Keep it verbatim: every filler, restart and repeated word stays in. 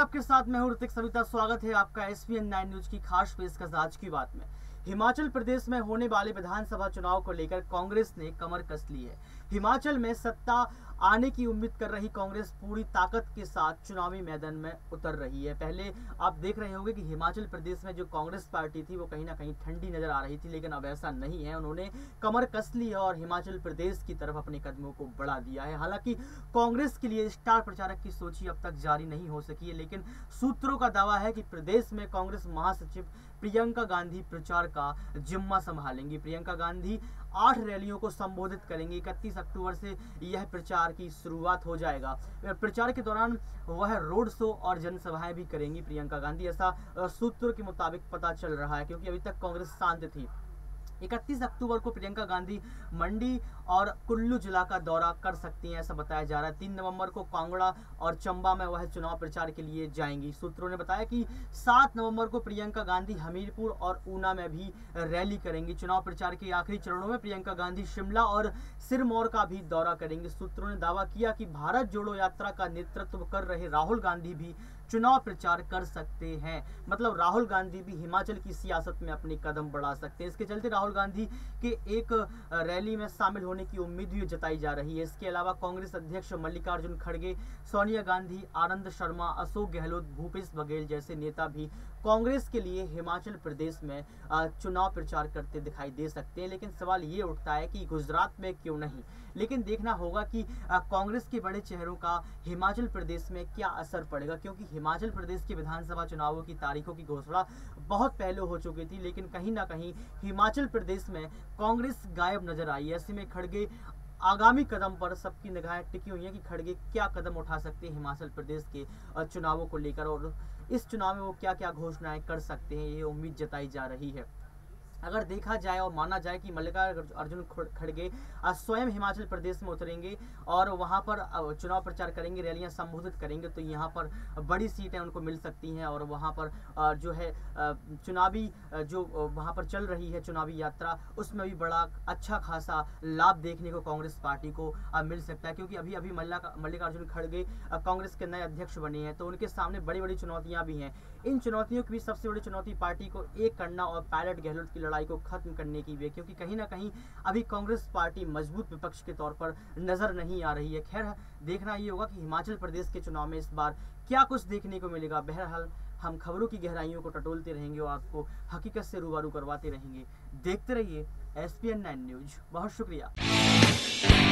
आपके साथ मैं हूं ऋतिक सविता। स्वागत है आपका S P N nine news की खास पेशकश आज की बात में। हिमाचल प्रदेश में होने वाले विधानसभा चुनाव को लेकर कांग्रेस ने कमर कस ली है। हिमाचल में सत्ता आने की उम्मीद कर रही कांग्रेस पूरी ताकत के साथ चुनावी मैदान में उतर रही है। पहले आप देख रहे होंगे कि हिमाचल प्रदेश में जो कांग्रेस पार्टी थी वो कहीं ना कहीं ठंडी नजर आ रही थी, लेकिन अब ऐसा नहीं है। उन्होंने कमर कस ली है और हिमाचल प्रदेश की तरफ अपने कदमों को बढ़ा दिया है। हालांकि कांग्रेस के लिए स्टार प्रचारक की सूची अब तक जारी नहीं हो सकी है, लेकिन सूत्रों का दावा है कि प्रदेश में कांग्रेस महासचिव प्रियंका गांधी प्रचार का जिम्मा संभालेंगी। प्रियंका गांधी आठ रैलियों को संबोधित करेंगी। इकतीस अक्टूबर से यह प्रचार की शुरुआत हो जाएगा। प्रचार के दौरान वह रोड शो और जनसभाएं भी करेंगी प्रियंका गांधी, ऐसा सूत्रों के मुताबिक पता चल रहा है, क्योंकि अभी तक कांग्रेस शांत थी। इकतीस अक्टूबर को प्रियंका गांधी मंडी और कुल्लू जिला का दौरा कर सकती हैं, ऐसा बताया जा रहा है। तीन नवंबर को कांगड़ा और चंबा में वह चुनाव प्रचार के लिए जाएंगी। सूत्रों ने बताया कि सात नवंबर को प्रियंका गांधी हमीरपुर और ऊना में भी रैली करेंगी। चुनाव प्रचार के आखिरी चरणों में प्रियंका गांधी शिमला और सिरमौर का भी दौरा करेंगी। सूत्रों ने दावा किया कि भारत जोड़ो यात्रा का नेतृत्व कर रहे राहुल गांधी भी चुनाव प्रचार कर सकते हैं। मतलब राहुल गांधी भी हिमाचल की सियासत में अपने कदम बढ़ा सकते हैं। इसके चलते राहुल गांधी के एक रैली में शामिल होने की उम्मीद भी जताई जा रही है। इसके अलावा कांग्रेस अध्यक्ष मल्लिकार्जुन खड़गे, सोनिया गांधी, आनंद शर्मा, अशोक गहलोत, भूपेश बघेल जैसे नेता भी कांग्रेस के लिए हिमाचल प्रदेश में चुनाव प्रचार करते दिखाई दे सकते हैं। लेकिन सवाल ये उठता है कि गुजरात में क्यों नहीं। लेकिन देखना होगा कि कांग्रेस के बड़े चेहरों का हिमाचल प्रदेश में क्या असर पड़ेगा, क्योंकि हिमाचल प्रदेश के विधानसभा चुनावों की तारीखों की घोषणा बहुत पहले हो चुकी थी, लेकिन कहीं ना कहीं हिमाचल प्रदेश में कांग्रेस गायब नजर आई है। ऐसे में खड़गे आगामी कदम पर सबकी निगाहें टिकी हुई हैं कि खड़गे क्या कदम उठा सकते हैं हिमाचल प्रदेश के चुनावों को लेकर, और इस चुनाव में वो क्या क्या घोषणाएं कर सकते हैं, ये उम्मीद जताई जा रही है। अगर देखा जाए और माना जाए कि मल्लिकार्जुन खड़गे स्वयं हिमाचल प्रदेश में उतरेंगे और वहां पर चुनाव प्रचार करेंगे, रैलियां संबोधित करेंगे, तो यहां पर बड़ी सीटें उनको मिल सकती हैं और वहां पर जो है चुनावी जो वहां पर चल रही है चुनावी यात्रा, उसमें भी बड़ा अच्छा खासा लाभ देखने को कांग्रेस पार्टी को मिल सकता है। क्योंकि अभी अभी मल्लिकार्जुन खड़गे कांग्रेस के नए अध्यक्ष बने हैं, तो उनके सामने बड़ी बड़ी चुनौतियां भी हैं। इन चुनौतियों की भी सबसे बड़ी चुनौती पार्टी को एक करना और पायलट गहलोत की लड़ाई को खत्म करने की भी, क्योंकि कहीं ना कहीं अभी कांग्रेस पार्टी मजबूत विपक्ष के तौर पर नजर नहीं आ रही है। खैर, देखना ये होगा कि हिमाचल प्रदेश के चुनाव में इस बार क्या कुछ देखने को मिलेगा। बहरहाल हम खबरों की गहराइयों को टटोलते रहेंगे और आपको हकीकत से रूबरू करवाते रहेंगे। देखते रहिए S P N nine news. बहुत शुक्रिया।